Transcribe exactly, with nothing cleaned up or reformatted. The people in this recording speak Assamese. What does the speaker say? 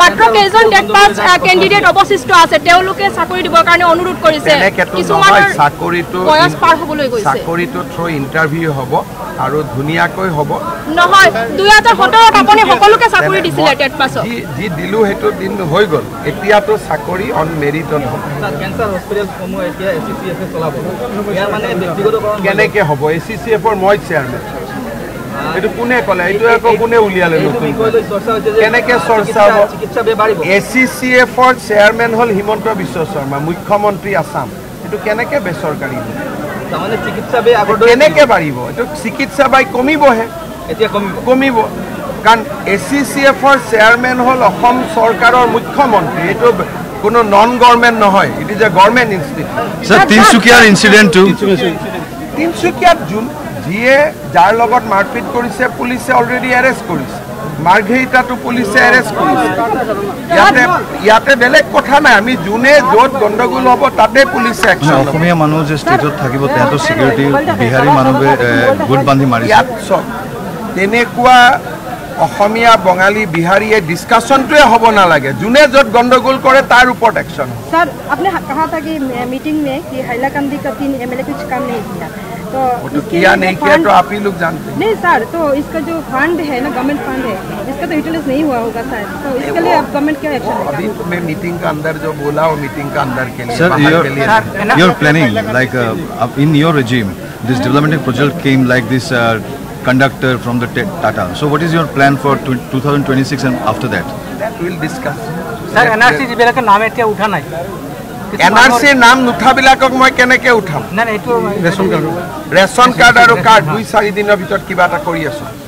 মাত্ৰ কেইজন টেট পাছ কেণ্ডিডেট অৱশিষ্ট আছে তেওঁলোকে চাকৰি দিবৰ কাৰণে অনুৰোধ কৰিছে কিছুমানৰ চাকৰিটো বয়স পাৰ হ'বলৈ গৈছে চাকৰিটো থ্ৰু ইন্টাৰভিউ হ'ব আৰু ধুনিয়াকৈ হ'ব নহয় দুই হাজাৰ সোতৰ আপুনি সকলোকে চাকৰি দিছিলে টেট পাছত যি যি দিলু হেতু দিন হৈ গল এতিয়াতো চাকৰি অন মেৰিটত হ'ব ক্যান্সাৰ হস্পিটেল সমূহ এতিয়া এসিসিএফ চলাব ইয়াৰ মানে ব্যক্তিগতকৰণ কেনেকে হ'ব এসিসিএফৰ মই চেয়াৰমেন এটো কোনে কলে এটো একো কোনে উলিয়ালে নতুন কেনেকে চৰ্চা হ'ব চিকিৎসা বেবাৰিব এসিসিএফৰ চেয়াৰমেন হল হিমন্ত বিশ্ব শৰ্মা মুখ্যমন্ত্ৰী আসাম এটো কেনেকে বেচৰকাৰী মানে চিকিৎসা বে আগৰ কেনেকে বাঢ়িব এটো চিকিৎসা বাই কমিবহে এতিয়া কমিব কমিব কাৰণ এসিসিএফৰ চেয়াৰমেন হল অসম চৰকাৰৰ মুখ্যমন্ত্ৰী এটো কোনো নন গভৰ্নমেন্ট নহয় it is a government institute sir তিনসুকিয়ার ইনসিডেন্ট টু তিনসুকিয়াত জুন যিয়ে যাৰ লগত মাৰপিট কৰিছে পুলিচে অলৰেডি এৰেষ্ট কৰিছে মাৰ্ঘেৰিটাটো পুলিচে এৰেষ্ট কৰিছে ইয়াতে ইয়াতে বেলেগ কথা নাই আমি জুনে য'ত গণ্ডগোল হ'ব তাতে পুলিচে একশ্যন অসমীয়া মানুহ যে ষ্টেটত থাকিব তেহেঁতৰ সিকিউৰিটি বিহাৰী মানুহে গোট বান্ধি মাৰিছে ইয়াত চব তেনেকুৱা অসমীয়া বঙালী বিহাৰীয়ে ডিসকাশনটোৱে হ'ব নালাগে জুনে য'ত গণ্ডগোল কৰে তাৰ ওপৰত একশ্যন सर आपने कहा था कि मीटिंग में कि हैलाकंदी का तीन एमएलए कुछ काम नहीं किया तो तो किया नहीं किया तो आप ही लोग जानते हैं नहीं सर तो इसका जो फंड है ना गवर्नमेंट फंड है इसका तो यूटिलाइज नहीं हुआ होगा सर तो इसके लिए आप गवर्नमेंट क्या एक्शन लेगा अभी मैं मीटिंग का अंदर जो बोला वो मीटिंग का अंदर के लिए sir you are planning like in your regime this development project came like this uh, conductor from the Tata so what is your plan for twenty twenty-six and after that that we'll discuss sir NRC জিবিলাকৰ নাম এতিয়া উঠা নাই এনআরসি নাম নুঠাবিলাকক মই কেনেকে উঠাম না না এটো ৰেশন কাৰ্ড ৰেশন কাৰ্ড আৰু কাৰ্ড দুই চাৰি দিনৰ ভিতৰত কিবা এটা কৰি আছো